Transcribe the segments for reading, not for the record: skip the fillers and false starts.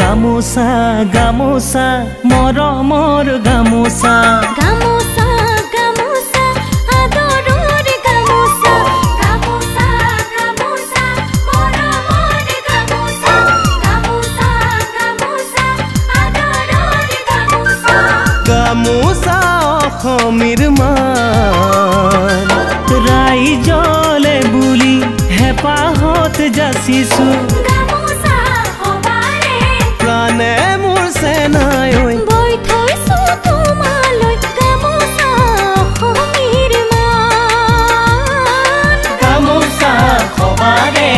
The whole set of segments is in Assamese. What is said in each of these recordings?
গামোচা গামোচা মৰমৰ গামোচা গামোচা গামোচা আদৰৰ গামোচা গামোচা গামোচা মৰমৰ গামোচা গামোচা গামোচা আদৰৰ গামোচা গামোচা অসমীৰ মান ৰাইজলে বুলি হেঁপাহত যাচিছো প্ৰাণে মোৰ চেনাই বৈ থৈছো তোমালৈ গামোচা অসমীৰ মান গামোচা সবাৰে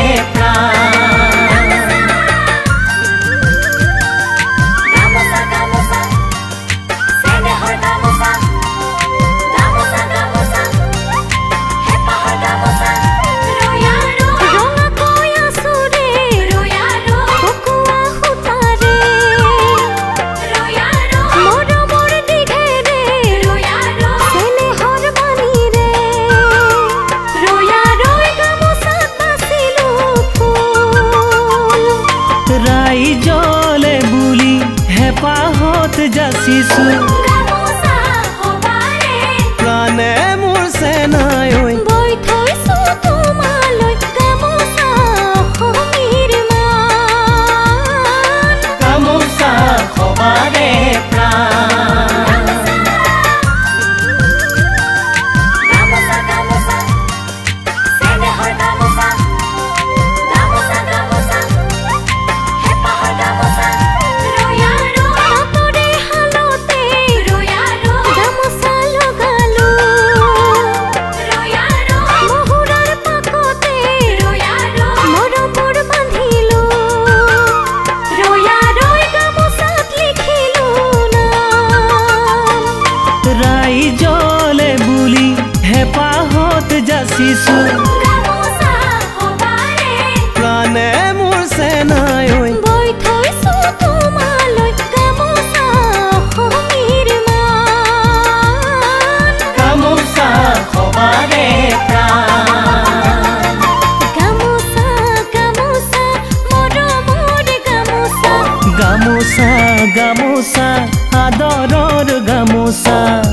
ৰাইজলে বুলি হেঁপাহত যাচিছো প্ৰাণে মোৰ চেনাই বৈ থৈছো তোমালৈ গামোচা অসমীৰ মান গামোচা সবাৰে ৰাইজলে বুলি হেঁপাহত যাচিছো প্ৰাণে মোৰ চেনাই বৈ থৈছো তোমালৈ গামোচা অসমীৰ মান গামোচা সবাৰে গামোচা গামোচা মৰমৰ গামোচা গামোচা গামোচা আদৰৰ গামোচা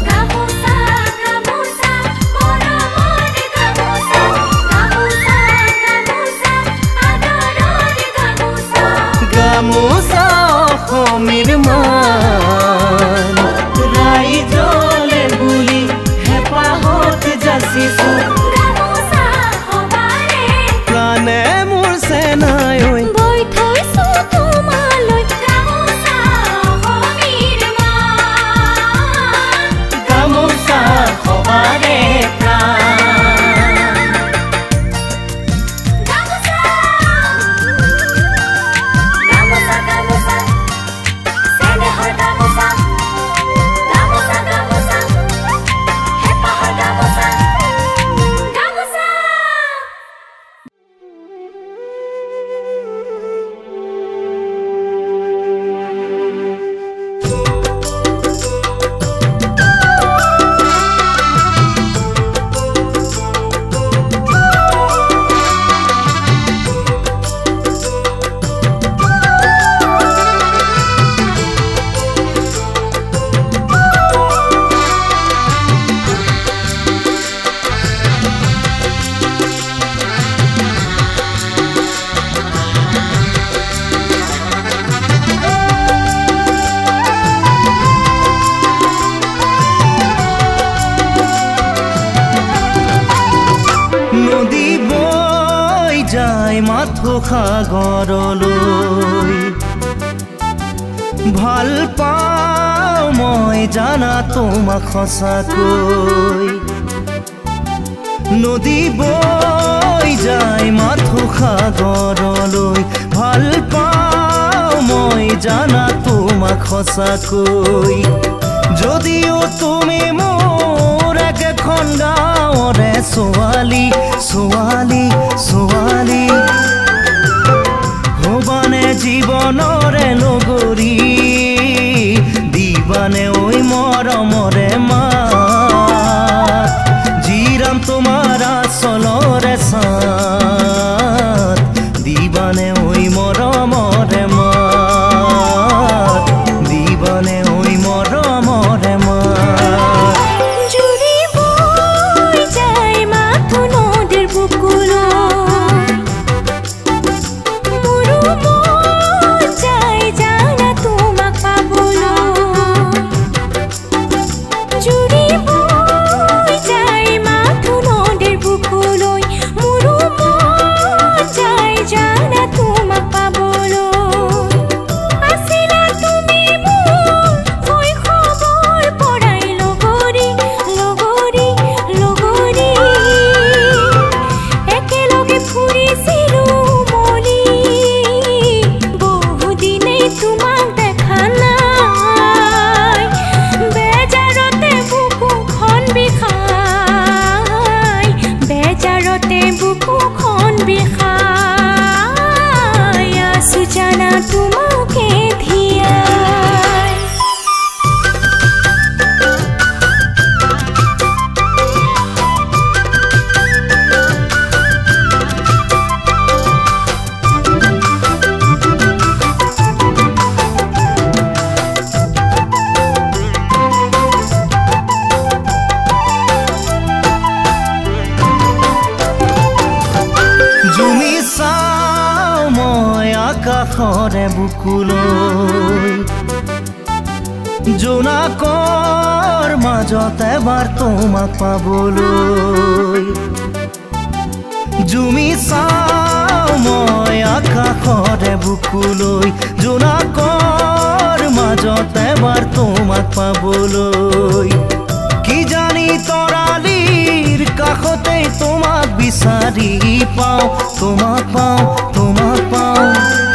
গামোচা অসমীৰ মান ৰাইজলে বুলি হেঁপাহত যাচিছো প্ৰাণে মোৰ চেনাই বৈ থৈছো তোমালৈ গামোচা অসমীৰ মান গামোচা সবাৰে মাথো সাগৰলৈ ভাল পাওঁ মই জানা তোমাক সঁচাকৈ নদী বৈ যায় মাথো সাগৰলৈ ভাল পাওঁ মই জানা তোমাক সঁচাকৈ যদিও তুমি মোৰ একেখন গাঁৱৰে ছোৱালী ছোৱালী ছোৱালী হবানে জীৱনৰে লগৰী দিবানে ঐ মৰমৰে মাত জিৰাম তোমাৰ আচলৰে চাত দিবানে ঐ মৰমৰে মাত আকাশৰে বুকুলৈ জোনাকৰ মাজত এবাৰ তোমাক পাবলৈ জুমি চাওঁ মই আকাশৰে বুকুলৈ জোনাকৰ মাজত এবাৰ তোমাক পাবলৈ কি জানি তৰালিৰ কাষতে তোমাক বিচাৰি পাওঁ তোমাক পাওঁ তোমাক পাওঁ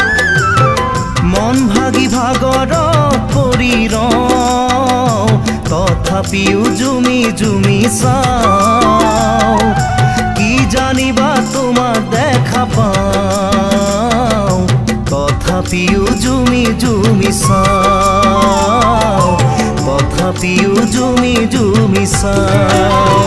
মন ভাগি ভাগৰত পৰি ৰওঁ তথাপিও জুমি জুমি চাওঁ কি জানিবা তোমাক দেখা পাওঁ তথাপিও জুমি জুমি চাওঁ তথাপিও জুমি জুমি চাওঁ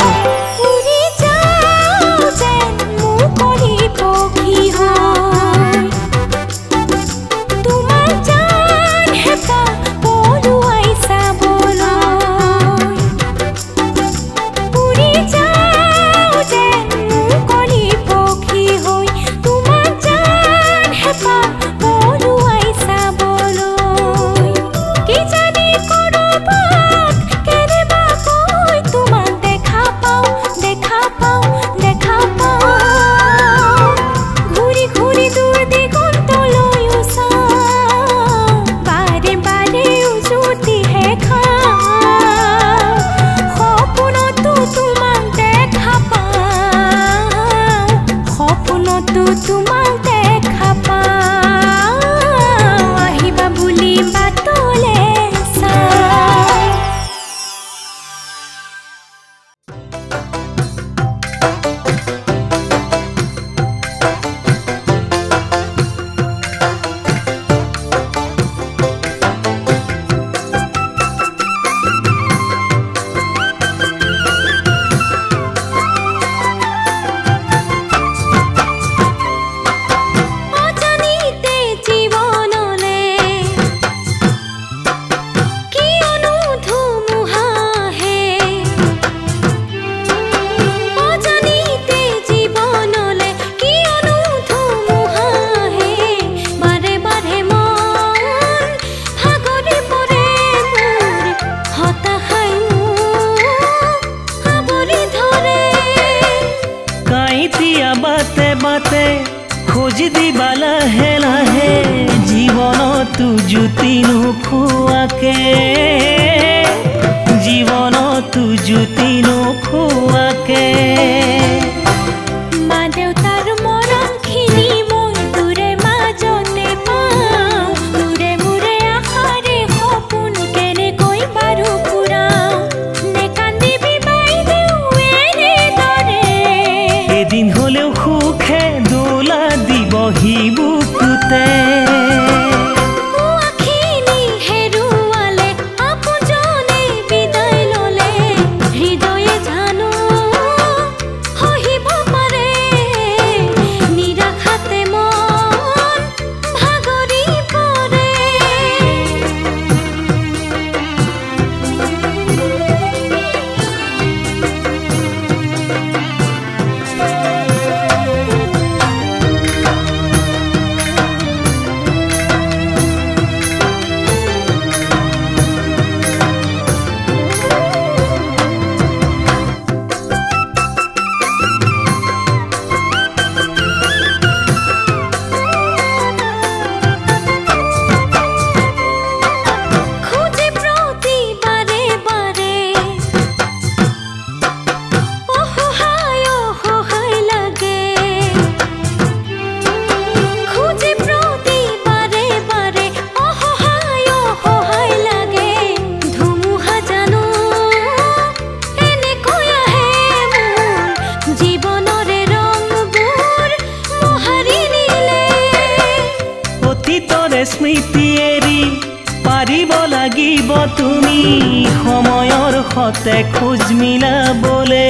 স্মৃতি এৰি পাৰিব লাগিব তুমি সময়ৰ সতে খোজ মিলাবলে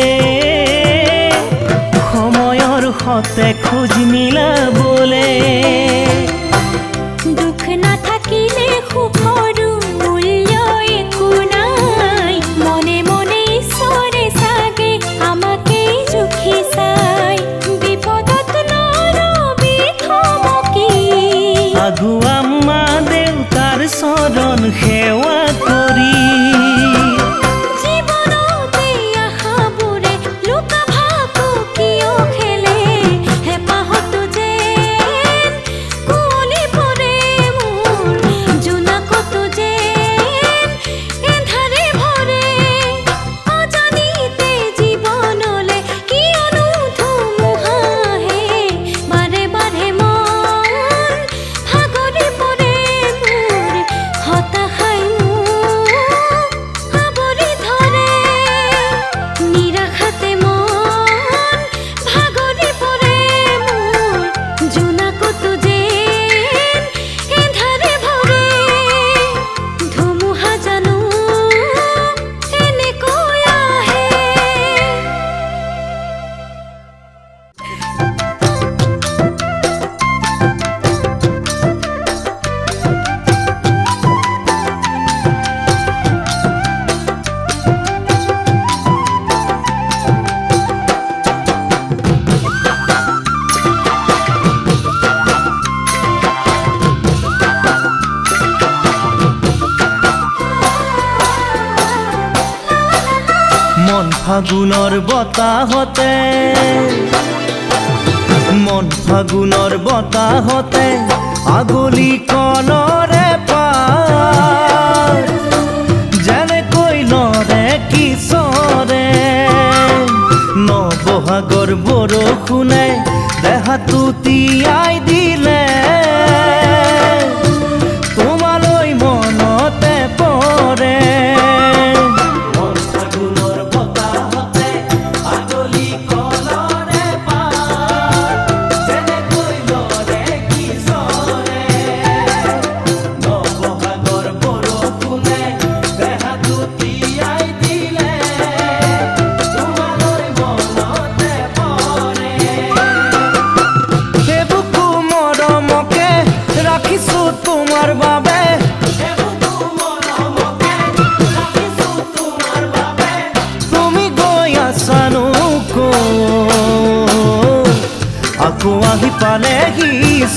সময়ৰ সতে খোজ মিলাবলে দুখ নাথাকিলে সুখৰো মূল্য একো নাই মনে মনে ঈশ্বৰে চাগে আমাকে জুখি চাই বিপদত নৰবি থমকি আগু সেৱা কৰি ফাগুনৰ বতাহতে মন ফাগুনৰ বতাহতে আগলি কলৰে পাৰ যেনেকৈ লৰে কিশোৰে নবহাগৰ বৰষুণে দেহাটো তিয়াই দিলে তোমালৈ মনতে পৰে আকৌ আহি পালেহি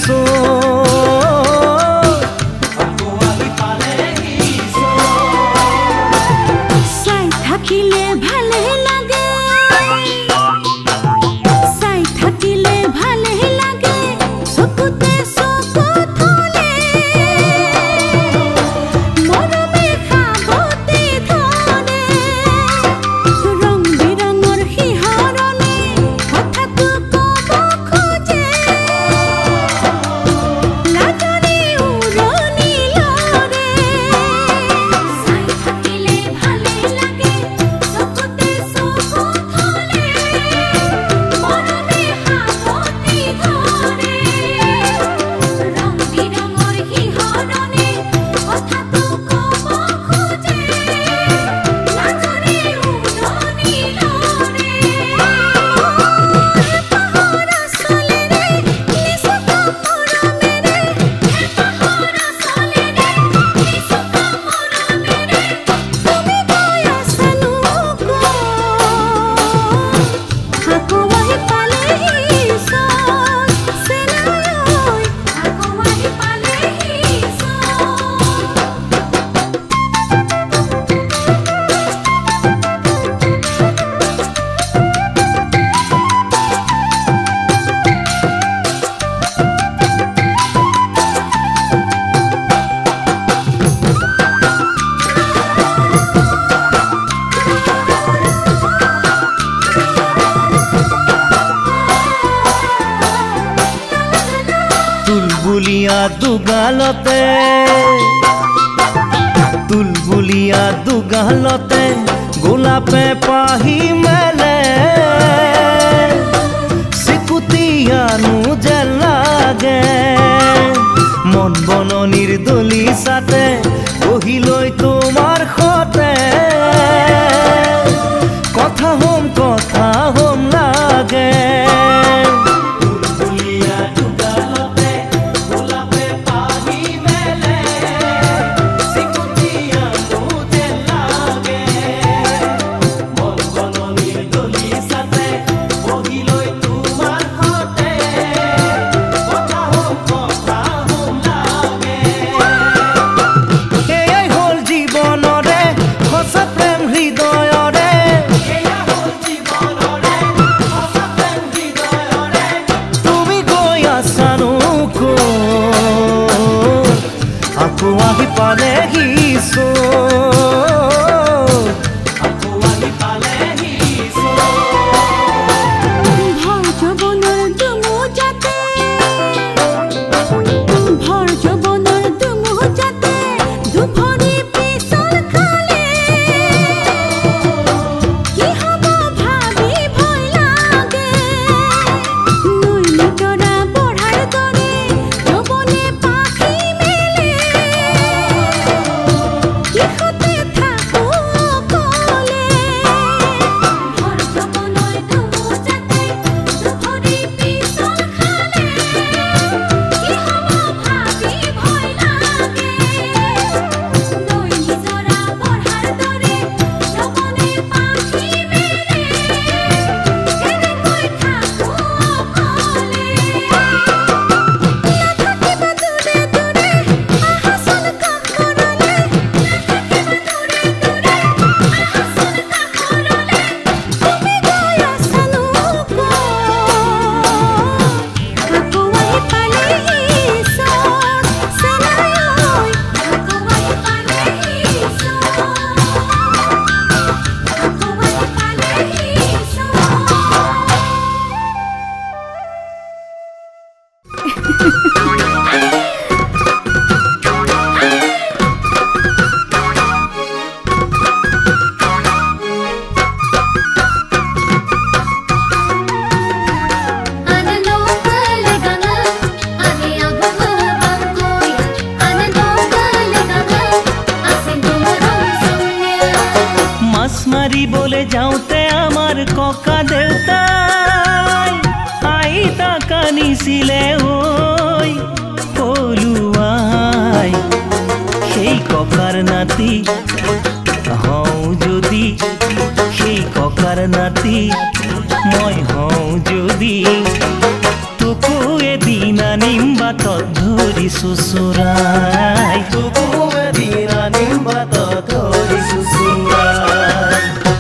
চাই থাকিলে ভালে লাগে চাই থাকিলে ভালে লাগে চকুতে চকু থলে মৰমে সাৱতি ধৰে ৰং বিৰঙৰ শিহৰণে কথাটো তুলবুলিয়া দুগালতে গোলাপে পাহি মেলে চিকুটিয়ানো যে লাগে মন বননিৰ দলিচাতে বহিলৈ তোমাৰ সতে কথা হম লাগে আকৌ আহি পালেহি আকৌ আহি পালেহি মাৰিবলৈ যাওঁতে আমাৰ ককা দেউতাই আইতা কান্দিছিলে ঐ পলুৱাই সেই ককাৰ নাতি হওঁ যদি সেই ককাৰ নাতি মই হওঁ যদি তোকো এদিন আনিম বাটত ধৰিছো চোৰাই তোকো এদিন আনিম বাটত ধৰিছো চোৰাই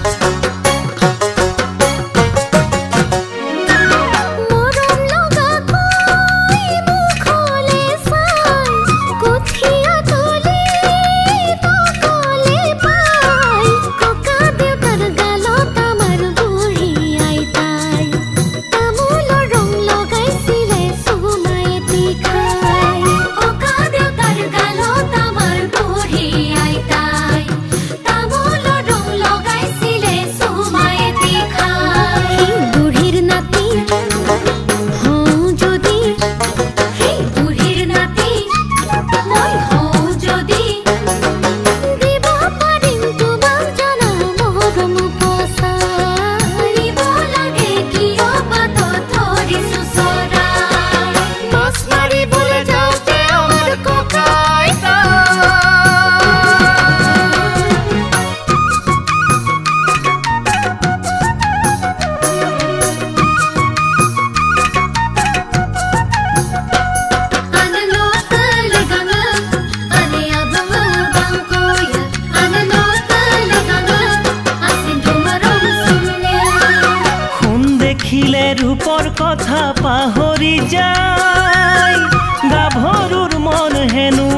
ৰূপৰ কথা পাহৰি যায় গাভৰুৰ মন হেনো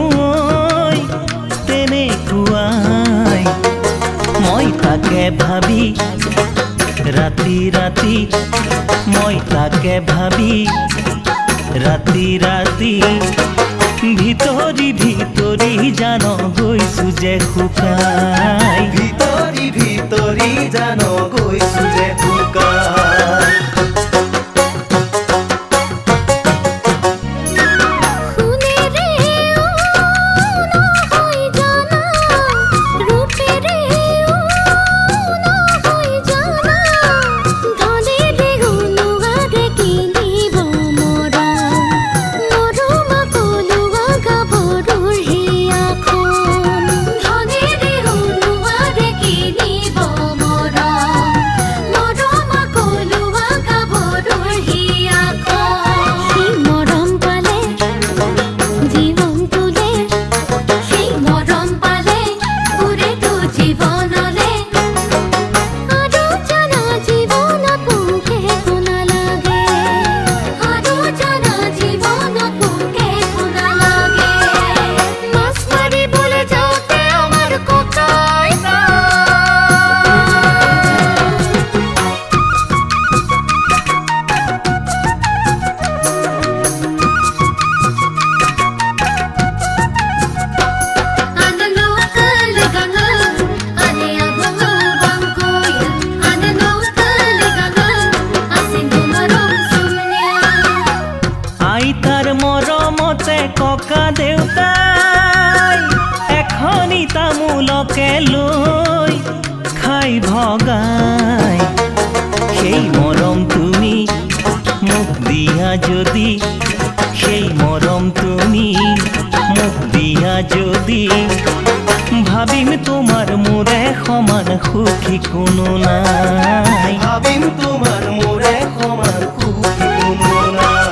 তেনেকুৱাই মই তাকে ভাবি ৰাতি ৰাতি মই তাকে ভাবি ৰাতি ৰাতি ভিতৰি ভিতৰি জান গৈছো যে শুকাই ভিতৰি ভিতৰি জান গৈছো যে শুকাই Moro লৈ খাই ভগাই সেই মৰম তুমি মোক দিয়া যদি সেই মৰম তুমি মোক দিয়া যদি ভাবিম তোমাৰ মোৰে সমান সুখী কোনো নাই ভাবিম তোমাৰ মোৰে সমান সুখী কোনো নাই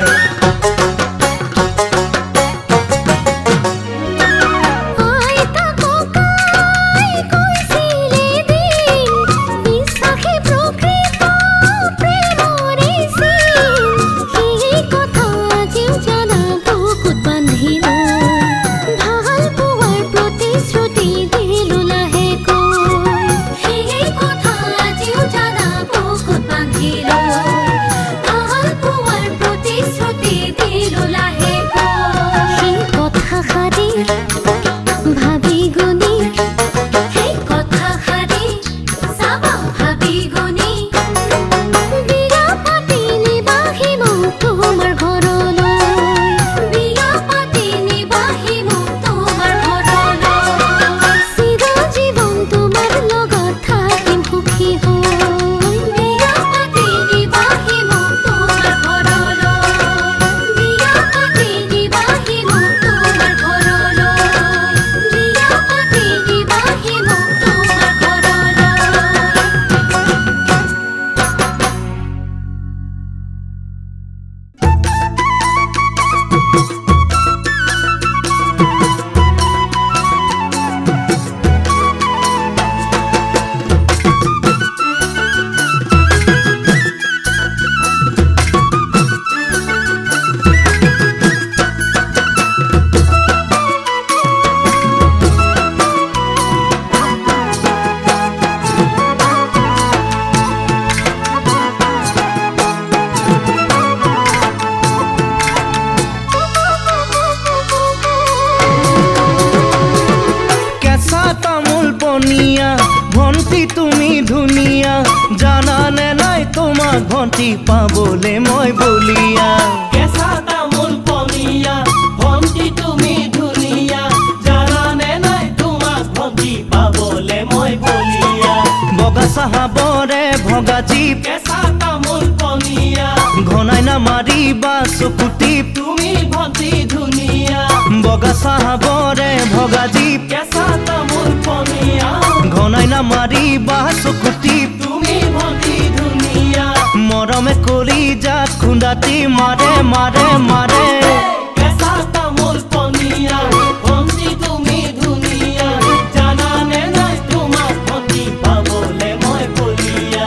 ভন্টি তুমি ধুনিয়া জানানে নাই তোমাক ভন্টি পাবলে মই বলিয়া কেঁচা তামোল পনিয়া ভন্টি তুমি ধুনিয়া জানানে নাই তোমাক ভন্টি পাবলে মই বলিয়া বগা চাহাবৰে ভগা জীপ কেঁচা তামোল পনিয়া ঘনাই না মাৰিবা চকুটি তুমি ভন্টি ধুনিয়া বগা চাহাবৰে ভগা জীপ কেঁচা তামোল পনিয়া ঘনাই না মাৰিবা চকুটি তুমি ভন্টি ধুনিয়া মৰমে কৰি যা খুন্দাতি মাৰে মাৰে মাৰে কেঁচা তামোল পনিয়া ভন্টি তুমি ধুনিয়া জানানে নাই তোমাক ভন্টি পাবলে মই বলিয়া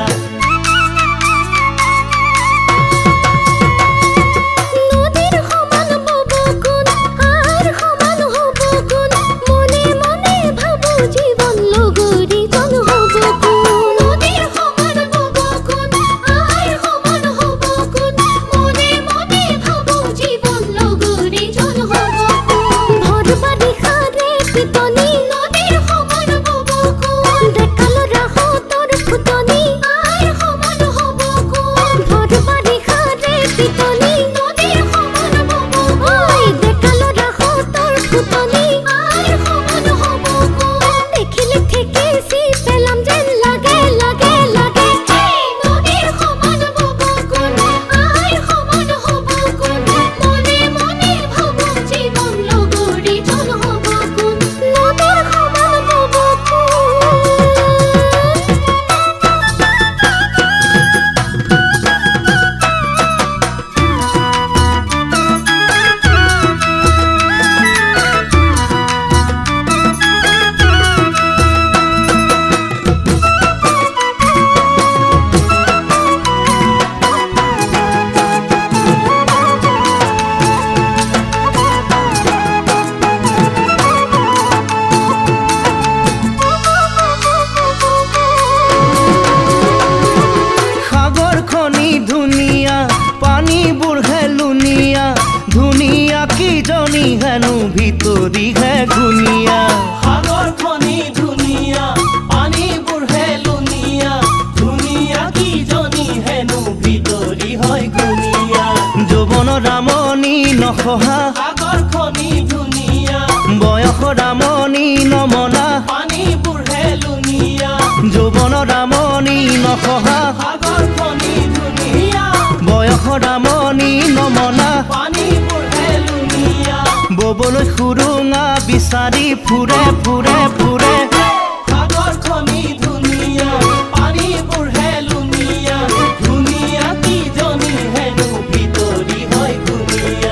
হেনু ভিতৰি হে গুনিয়া সাগৰ খনি ধুনিয়া পানীবোৰ হে লুনিয়া ধুনিয়া কি জনি হেনু ভিতৰি হয় গুনিয়া যৌৱন ৰামনী নখহা সাগৰ খনি ধুনিয়া বয়স ৰামনী নমনা পানীবোৰ মনৰ আমনি নসহা সাগৰখনি ধুনীয়া বয়সৰ আমনি নমনা পানীবোৰ হেলুনীয়া ববলৈ সুৰুঙা বিচাৰি ফুৰে ফুৰে ফুৰে সাগৰখনি ধুনীয়া পানীবোৰ হেলুনীয়া ধুনীয়া কিজনী হেনো ভিতৰি হয় ধুনীয়া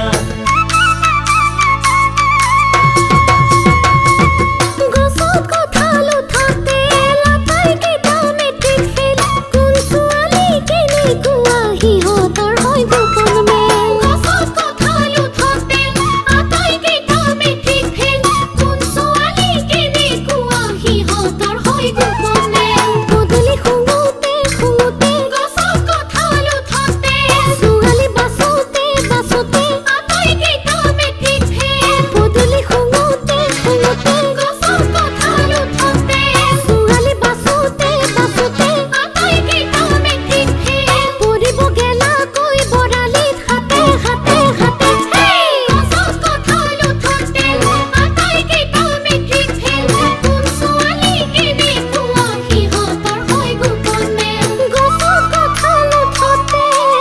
গছত কঁঠাল উঠোঁতে লাটাইকেইটা মেট্ৰিক ফেইল কোন ছোৱালী কেনেকুৱা সিহঁতৰ হয় গোপন মেল গছত কঁঠাল উঠোঁতে আটাইকেইটা মেট্ৰিক ফেইল কোন ছোৱালী কেনেকুৱা সিহঁতৰ হয় গোপন মেল পদূলি শুঙোতে শুঙোতে গছত কঁঠাল উঠোঁতে ছোৱালী বাছোতে বাছোতে আটাইকেইটা মেট্ৰিক ফেইল পদূলি শুঙোতে শুঙোতে গছত কঁঠাল উঠোঁতে ছোৱালী বাছোতে বাছোতে আটাইকেইটা মেট্ৰিক ফেইল পৰিব গেলাকৈ বৰালিত হাতে হাতে হাতে গছত কঁঠাল উঠোঁতে আটাইকেইটা মেট্ৰিক ফেইল কোন ছোৱালী কেনেকুৱা সিহঁতৰ হয় গোপন মেল গছত কঁঠাল উঠোঁতে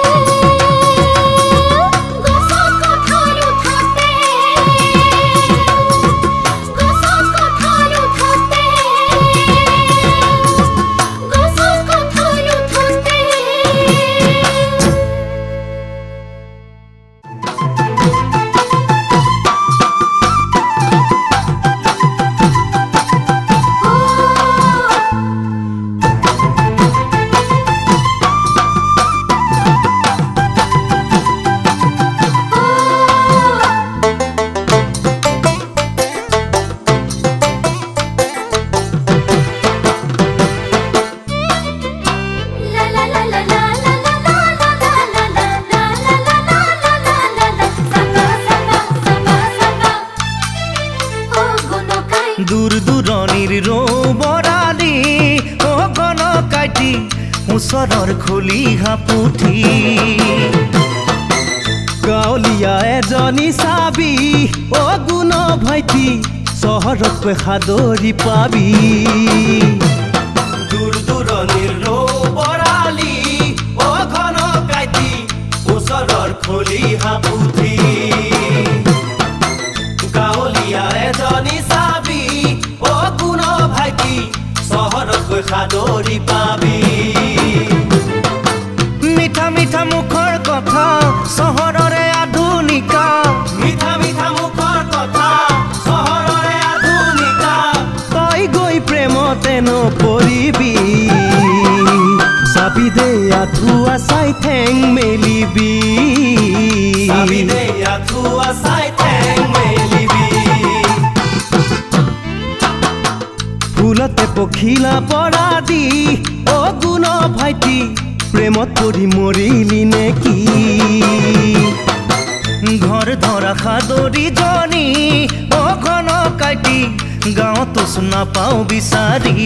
গছত কঁঠাল উঠোঁতে গছত কঁঠাল উঠোঁতে গছত কঁঠাল উঠোঁতে La la la la la la la la la la la la la la la la la la samba samba samba samba oh gonokai দূৰ দূৰণিৰ ৰৌবৰালি অ গণকাইটি ওচৰৰ খলিহা পুথি গাঁৱলীয়া এজনী চাবি অ গুণ ভাইটি চহৰতকৈ সাদৰি পাবি দূৰ দূৰণিৰ ৰৌবৰালি অ ঘন কাইটি ওচৰৰ খলিহা পুথি গাঁৱলীয়া এজনী চাবি অ গুণ ভাইটি চহৰতকৈ সাদৰি পাবি মিঠা মিঠা মুখৰ কথা চহৰৰে আধুনিকা মিঠা মিঠা মুখৰ কথা চহৰৰে আধুনিকা তই গৈ প্ৰেমতে নপৰিবি চাবি দে আঁঠুৱা চাই ঠেং মেলিবি চাবি দে আঁঠুৱা চাই ঠেং মেলিবি ফুলতে পখিলা পৰা দি অ গুণ ভাইটি প্ৰেমত পৰি মৰিলি নেকি ঘৰ ধৰা সাদৰি জনী অ ঘন কাটি গাঁৱতো নাপাওঁ বিচাৰি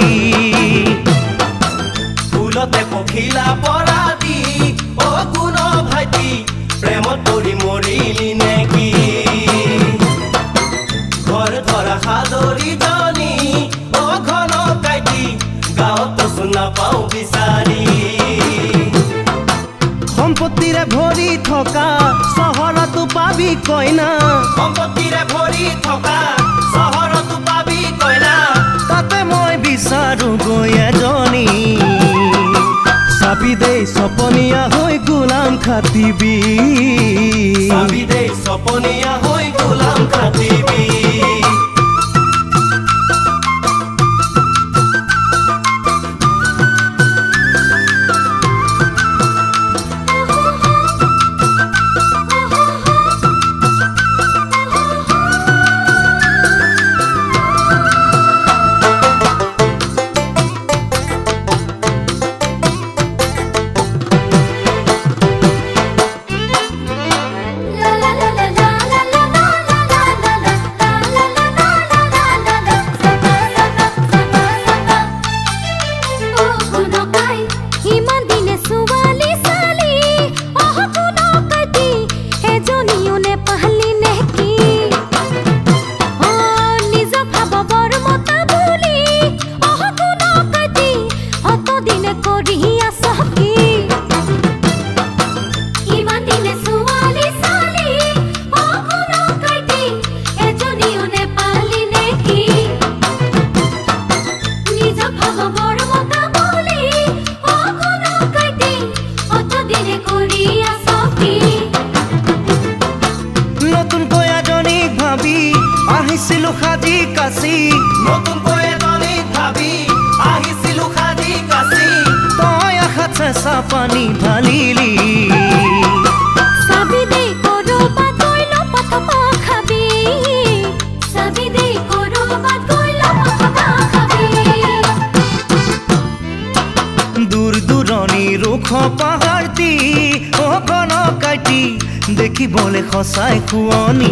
ফুলতে পখিলা পৰা দি অ গুণ ভাইটি প্ৰেমত পৰি মৰিলি নেকি ঘৰ ধৰা সাদৰি জনী অ ঘন কাইটি গাঁৱতো নাপাওঁ বিচাৰি সম্পত্তিৰে ভৰি থকা চহৰতো পাবি কইনা সম্পত্তিৰে ভৰি থকা চহৰতো পাবি কইনা তাতে মই বিচাৰো গৈ এজনী চাবি দে সপনীয়া হৈ গোলাম খাটিবি চাবি দে সপনীয়া হৈ Ghulam খাটিবি la la la la la la la সাজি কাচি নতুনকৈ এজনীক ভাবি আহিছিলো সাজি কাচি তই আশাত চেঁচা পানী ঢালিলি চাবি দে কৰবাত গৈ ল পথপা খাবি চাবি দে কৰবাত গৈ ল পথপা খাবি দূৰ দূৰণিৰ ওখ পাহাৰটি অকণ কাটি দেখিবলৈ সঁচাই শুৱনি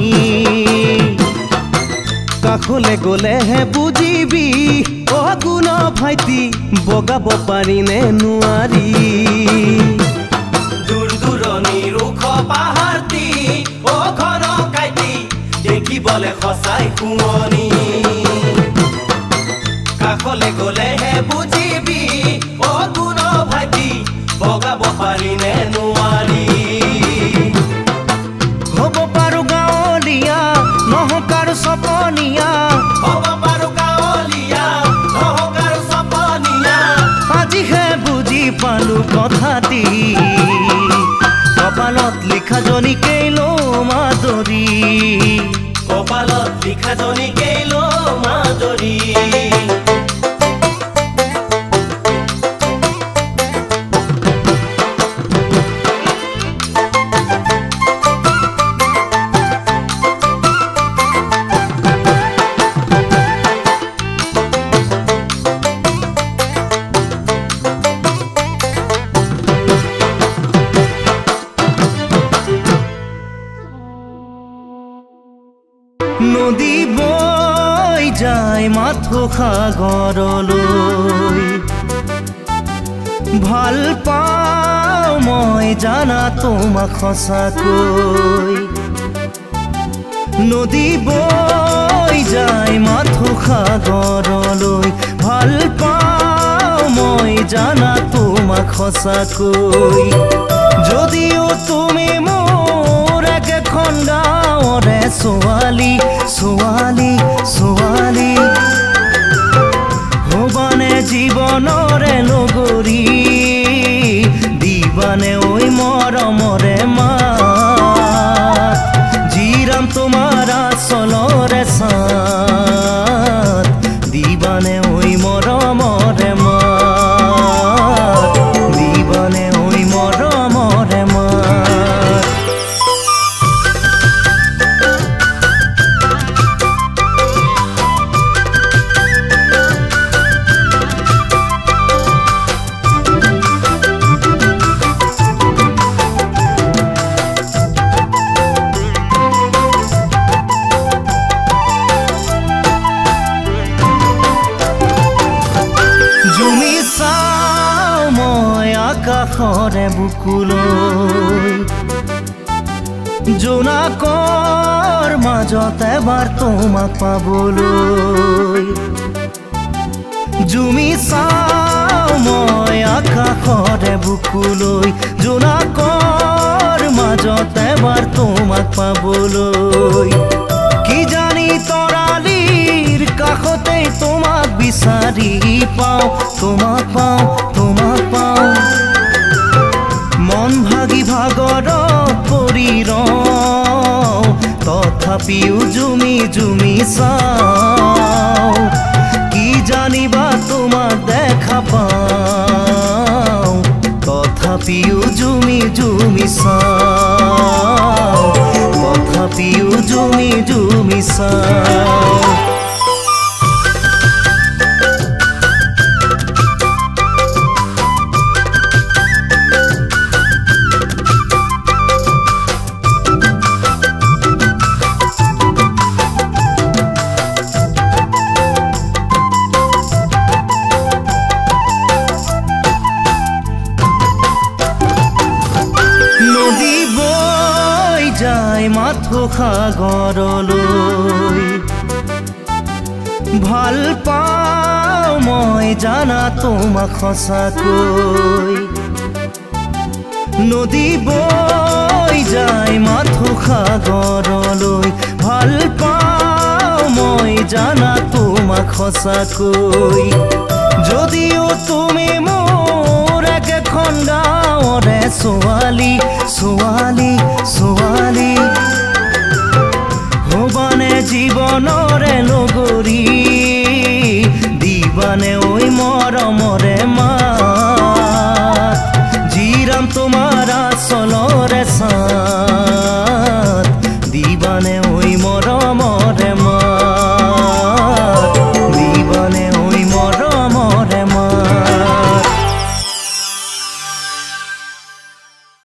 কাষলে গ'লেহে বুজিবি অগুণ ভাইটি বগাব পাৰিনে নোৱাৰি দূৰ দূৰণিৰ ওখ পাহাৰটি ঘন কাটি দেখিবলৈ সঁচাই শুৱনি কাষলে গ'লেহে বুজিবি অগুণ ভাইটি বগাব পাৰিনে নোৱাৰি হ'ব পাৰো গাঁৱলীয়া নহওক আৰু চপনীয়া হ'ব পাৰো গাঁৱলীয়া নহওক আৰু চপনীয়া আজিহে বুজি পালো কথাটি কপালত লিখা জনীকেই লো মাদৰি কপালত লিখা জনীকেই লো মাদৰি নদী বৈ যায় মাথো সাগৰলৈ ভাল পাওঁ মই জানা তোমাক সঁচাকৈ নদী বৈ যায় মাথো সাগৰলৈ ভাল পাওঁ মই জানা তোমাক সঁচাকৈ যদিও তুমি মোৰ একেখন গাঁৱৰে ছোৱালী ছোৱালী ছোৱালী হবানে জীৱনৰে লগৰী দিবানে ঐ মৰমৰে মাত জিৰাম তোমাৰ আচলৰে চাত দিবানে ঐ মৰমৰে মাত দিবানে ঐ মৰমৰে মাত আকাশৰে বুকুলৈ জোনাকৰ মাজত এবাৰ তোমাক পাবলৈ জুমি চাওঁ মই আকাশৰে বুকুলৈ জোনাকৰ মাজত এবাৰ তোমাক পাবলৈ কি জানি তৰালিৰ কাষতে তোমাক বিচাৰি পাওঁ তোমাক পাওঁ তোমাক পাওঁ মন ভাগি ভাগৰত পৰি ৰওঁ তথাপিও জুমি জুমি চাওঁ কি জানিবা তোমাক দেখা পাওঁ তথাপিও জুমি জুমি চাওঁ তথাপিও জুমি জুমি চাওঁ মাথো সাগৰলৈ ভাল পাওঁ মই জানা তোমাক সঁচাকৈ নদী বৈ যায় মাথো সাগৰলৈ ভাল পাওঁ মই জানা তোমাক সঁচাকৈ যদিও তুমি মোৰ একেখন গাঁৱৰে ছোৱালী ছোৱালী ছোৱালী হবানে জীৱনৰে লগৰী